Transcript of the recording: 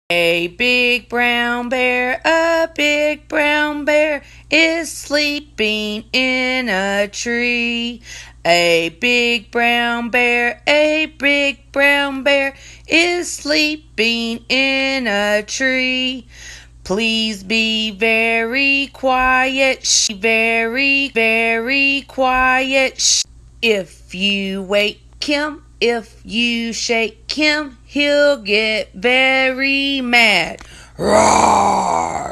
A big brown bear, a big brown bear is sleeping in a tree. A big brown bear, a big brown bear is sleeping in a tree. Please be very quiet, very, very quiet. If you wake him, if you shake him, he'll get very mad. Roar!